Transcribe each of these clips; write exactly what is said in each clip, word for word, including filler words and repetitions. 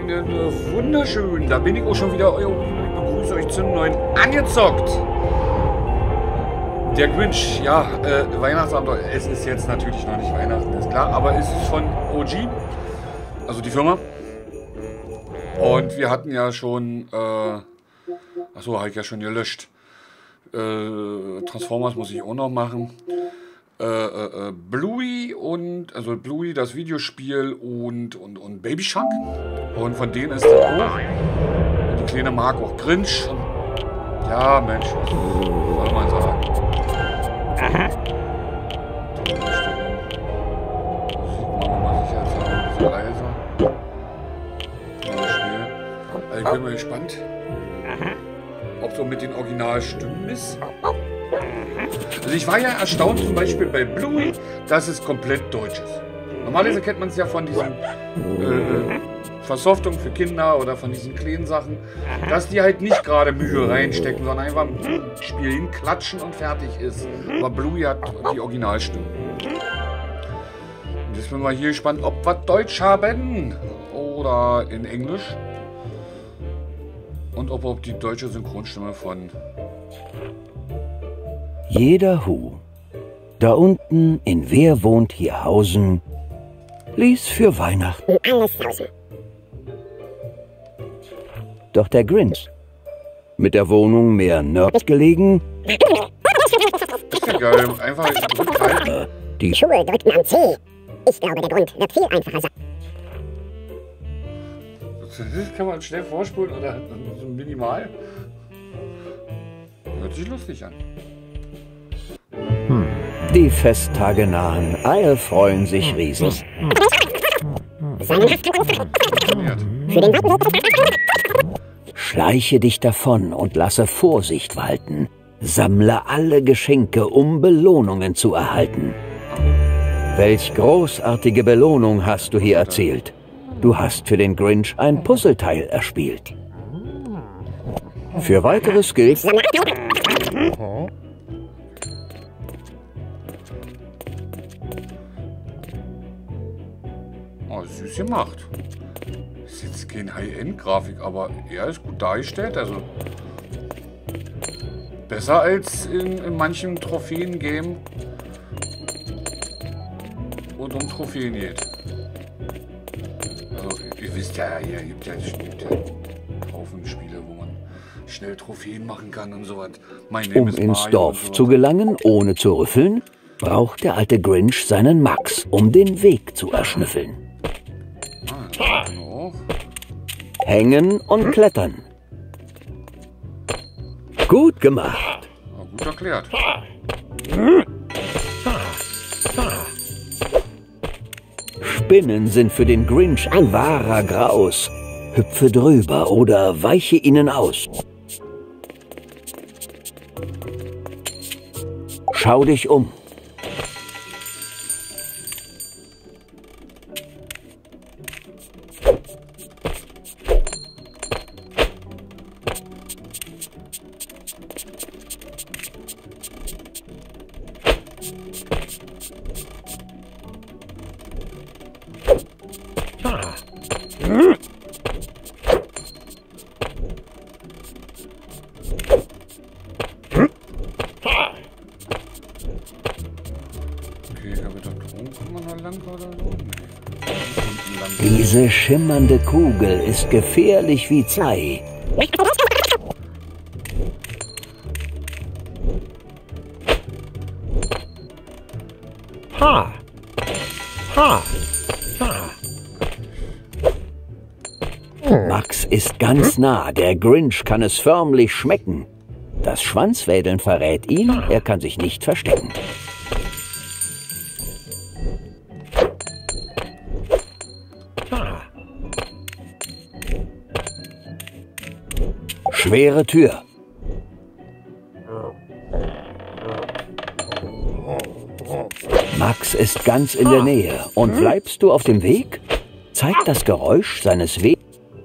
einen wunderschönen, da bin ich auch schon wieder, euer Uli, ich begrüße euch zum neuen Angezockt. Der Grinch, ja, äh, Weihnachtsabenteuer, es ist jetzt natürlich noch nicht Weihnachten, ist klar, aber es ist von O G, also die Firma. Und wir hatten ja schon, äh, achso, habe ich ja schon gelöscht. Äh, Transformers muss ich auch noch machen. Äh, äh, Bluey und, also Bluey, das Videospiel und, und, und Baby Shark. Und von denen ist das auch. Und die Kleine mag auch Grinch. Und, ja, Mensch, was soll man sagen? Aha. Musik machen wir mal sicherheitshalber ein bisschen leiser. Also ich bin mal gespannt, ob so mit den Originalstimmen ist. Also ich war ja erstaunt zum Beispiel bei Bluey, dass es komplett deutsch ist. Normalerweise kennt man es ja von diesen äh, Versoftungen für Kinder oder von diesen kleinen Sachen, dass die halt nicht gerade Mühe reinstecken, sondern einfach ein Spiel hinklatschen und fertig ist. Aber Bluey hat die Originalstimme. Und jetzt bin ich mal hier gespannt, ob wir Deutsch haben oder in Englisch. Und ob, ob die deutsche Synchronstimme von... Jeder Hu. Da unten in Wer wohnt hier Hausen, ließ für Weihnachten alles sausen. Doch der Grinch, mit der Wohnung mehr Nerd gelegen, das ist ja geil, einfach drückhalten. Die Schuhe drückten am C. Ich glaube, der Grund wird viel einfacher sein. Das kann man schnell vorspulen oder so minimal. Hört sich lustig an. Hm. Die Festtage nahen, alle freuen sich riesig. Schleiche dich davon und lasse Vorsicht walten. Sammle alle Geschenke, um Belohnungen zu erhalten. Welch großartige Belohnung hast du hier erzählt? Du hast für den Grinch ein Puzzleteil erspielt. Für weiteres gilt... Oh, süß gemacht. Ist jetzt kein High-End-Grafik, aber er ist gut dargestellt. Also besser als in, in manchen Trophäen-Game und um Trophäen geht. Also ihr wisst ja, hier gibt ja, gibt ja Haufen Spiele, wo man schnell Trophäen machen kann und so was. Um ins Dorf zu gelangen, ohne zu rüffeln, braucht der alte Grinch seinen Max, um den Weg zu erschnüffeln. Ah, genau. Hängen und klettern. Gut gemacht. Ja, gut erklärt. Spinnen sind für den Grinch ein wahrer Graus. Hüpfe drüber oder weiche ihnen aus. Schau dich um. Diese schimmernde Kugel ist gefährlich wie Zei. Ha! Ha! Ha! Max ist ganz nah, der Grinch kann es förmlich schmecken. Das Schwanzwedeln verrät ihn, er kann sich nicht verstecken. Schwere Tür. Max ist ganz in der Nähe. Und bleibst du auf dem Weg? Zeigt das Geräusch seines Weges.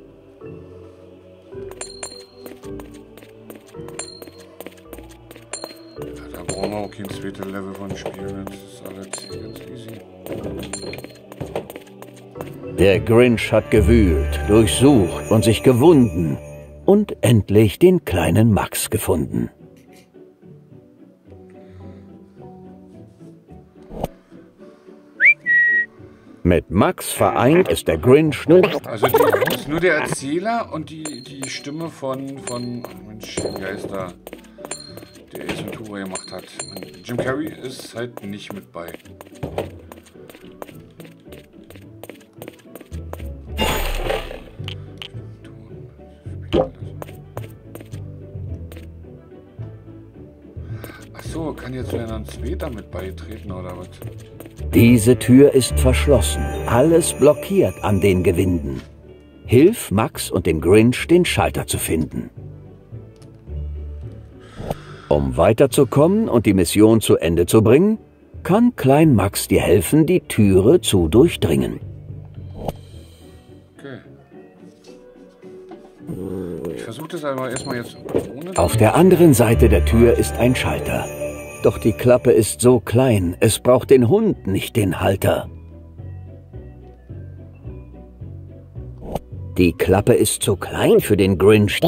Da brauchen wir auch kein zweites Level von Spielen. Das ist alles ganz easy. Der Grinch hat gewühlt, durchsucht und sich gewunden und endlich den kleinen Max gefunden. Mit Max vereint ist der Grinch nun... Also die, ist nur der Erzähler und die, die Stimme von, von... Oh Mensch, wie heißt der? Der Ace Ventura gemacht hat. Jim Carrey ist halt nicht mit bei. Achso, kann jetzt wieder ein Zweiter mit beitreten oder was? Diese Tür ist verschlossen, alles blockiert an den Gewinden. Hilf Max und dem Grinch, den Schalter zu finden. Um weiterzukommen und die Mission zu Ende zu bringen, kann Klein Max dir helfen, die Türe zu durchdringen. Okay. Ich versuche das aber erstmal jetzt ohne... Auf der anderen Seite der Tür ist ein Schalter. Doch die Klappe ist so klein, es braucht den Hund, nicht den Halter. Die Klappe ist zu klein für den Grinch.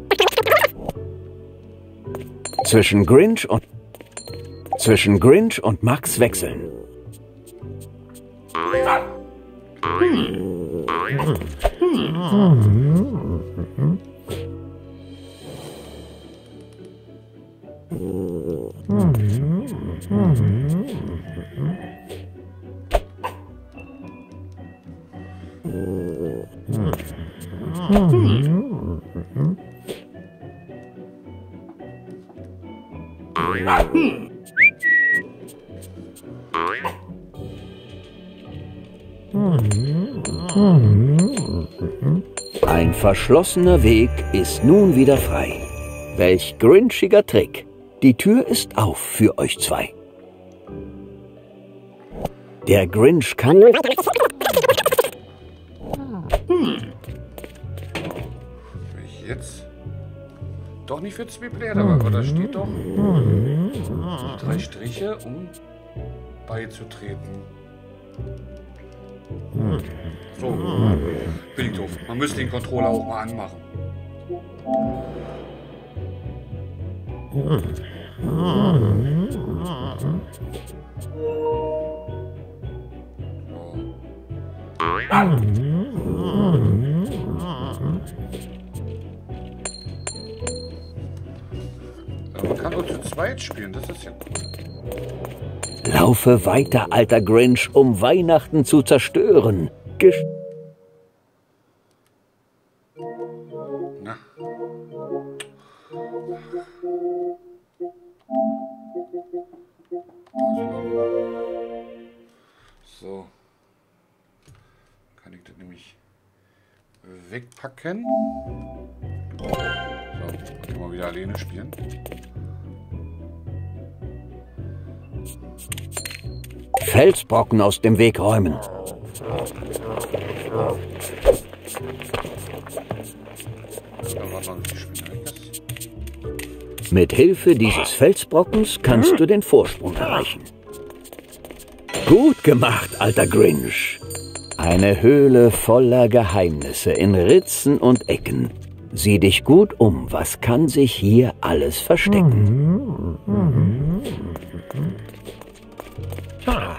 Zwischen Grinch und... Zwischen Grinch und Max wechseln. Ein verschlossener Weg ist nun wieder frei. Welch grinchiger Trick. Die Tür ist auf für euch zwei. Der Grinch kann nun weiter. Wenn ich jetzt... Doch nicht für zwei Player, aber da steht doch drei Striche, um beizutreten. So, bin ich doof. Man müsste den Controller auch mal anmachen. So. Man kann auch zu zweit spielen, das ist ja cool. Laufe weiter, alter Grinch, um Weihnachten zu zerstören. Gesch Na. So. Kann ich das nämlich wegpacken. So, können wir wieder alleine spielen. Felsbrocken aus dem Weg räumen. Mit Hilfe dieses Felsbrockens kannst du den Vorsprung erreichen. Gut gemacht, alter Grinch. Eine Höhle voller Geheimnisse in Ritzen und Ecken. Sieh dich gut um, was kann sich hier alles verstecken? Ah.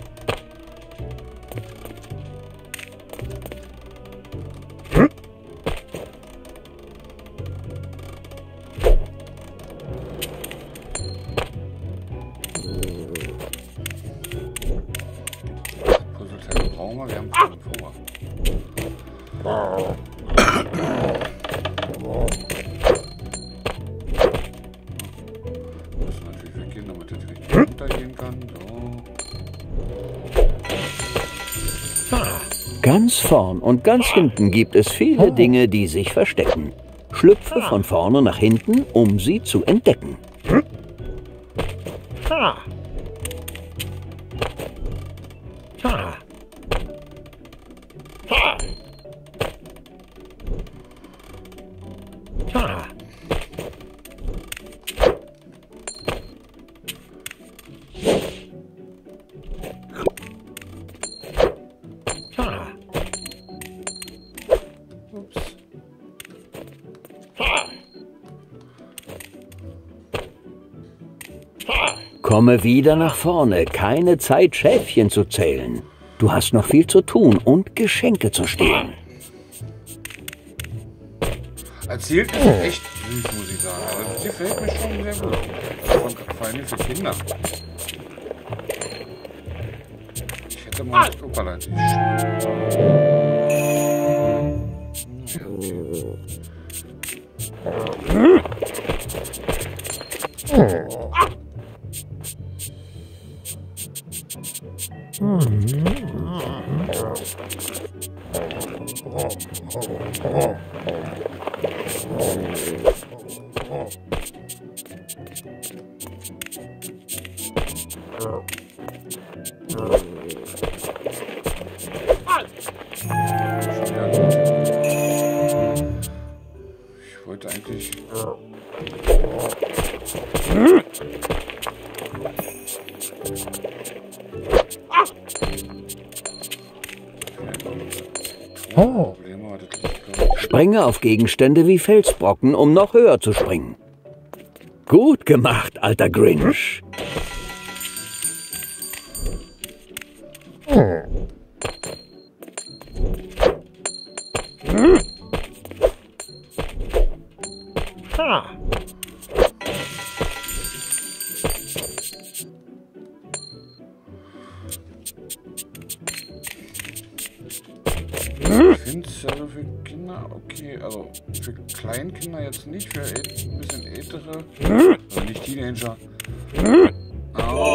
Puzzleteile brauchen wir, wir haben schon vor. Muss natürlich weggehen, damit er direkt runtergehen kann. So. Ganz vorn und ganz hinten gibt es viele Dinge, die sich verstecken. Schlüpfe von vorne nach hinten, um sie zu entdecken. Komme wieder nach vorne. Keine Zeit, Schäfchen zu zählen. Du hast noch viel zu tun und Geschenke zu stehlen. Erzählt ist echt süß, muss ich sagen. Also, die gefällt mir schon sehr gut. Vor allem für Kinder. Ich hätte mal... Opala, die Ich wollte eigentlich... Oh. Springe auf Gegenstände wie Felsbrocken, um noch höher zu springen. Gut gemacht, alter Grinch. Ich finde es also für Kinder okay, also für Kleinkinder jetzt nicht, für ein bisschen ältere, also nicht Teenager. Aber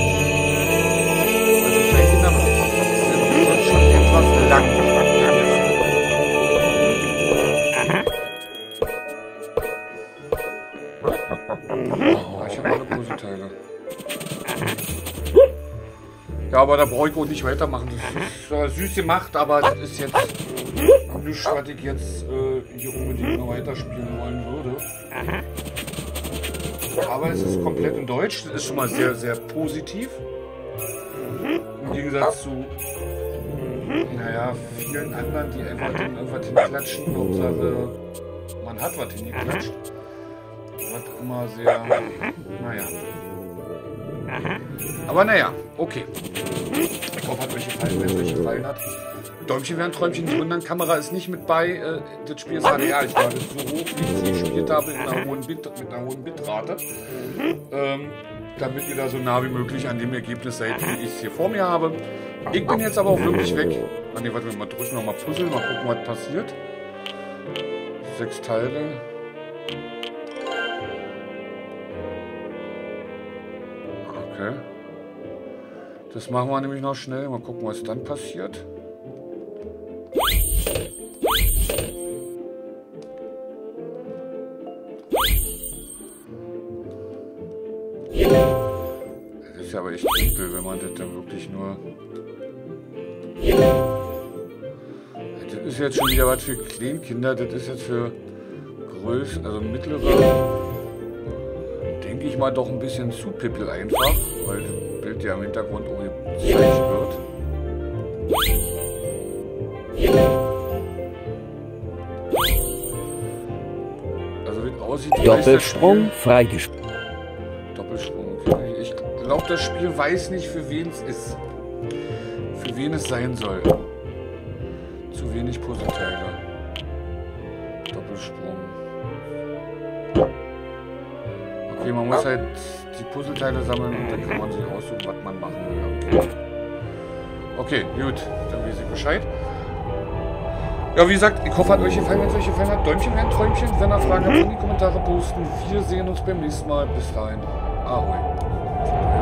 also Kleinkinder sind schon etwas lang. Oh, ich habe alle Puzzleteile. Ja, aber da brauche ich auch nicht weitermachen. Das ist zwar süß gemacht, aber das ist jetzt nichts, was ich jetzt äh, hier unbedingt noch weiterspielen wollen würde. Aber es ist komplett in Deutsch. Das ist schon mal sehr, sehr positiv. Im Gegensatz zu, naja, vielen anderen, die einfach dann irgendwas hinklatschen. Hauptsache, man hat was hingeklatscht. Was immer sehr, naja. Aber naja, okay. Ich hoffe, hat euch gefallen, wenn es euch gefallen hat. Däumchen wären Träumchen nicht wundern. Kamera ist nicht mit bei. Äh, das Spiel ist H D R. Ich war das so hoch, wie ich es gespielt habe, mit einer hohen, Bit, mit einer hohen Bitrate. Ähm, damit ihr da so nah wie möglich an dem Ergebnis seid, wie ich es hier vor mir habe. Ich bin jetzt aber auch wirklich weg. Ah, ne, warte mal, drücken wir mal Puzzle, mal gucken, was passiert. Sechs Teile. Okay. Das machen wir nämlich noch schnell. Mal gucken, was dann passiert. Das ist ja aber echt simpel, wenn man das dann wirklich nur... Das ist jetzt schon wieder was für Kleinkinder. Das ist jetzt für größere, also mittlere... Denke ich mal doch ein bisschen zu pippel einfach, weil das Bild ja im Hintergrund auch gezeigt wird. Also wie es aussieht, Doppelsprung freigespielt. Doppelsprung, okay. Ich glaube, das Spiel weiß nicht, für wen es ist. Für wen es sein soll. Zu wenig Puzzleteile. Doppelsprung. Okay, man muss halt die Puzzleteile sammeln und dann kann man sich aussuchen, was man machen will. Okay, okay, gut, dann weiß ich Bescheid. Ja, wie gesagt, ich hoffe, hat euch gefallen. Wenn es euch gefallen hat, Däumchen wären Träumchen. Wenn ihr Fragen habt, in die Kommentare posten. Wir sehen uns beim nächsten Mal. Bis dahin. Ahoi.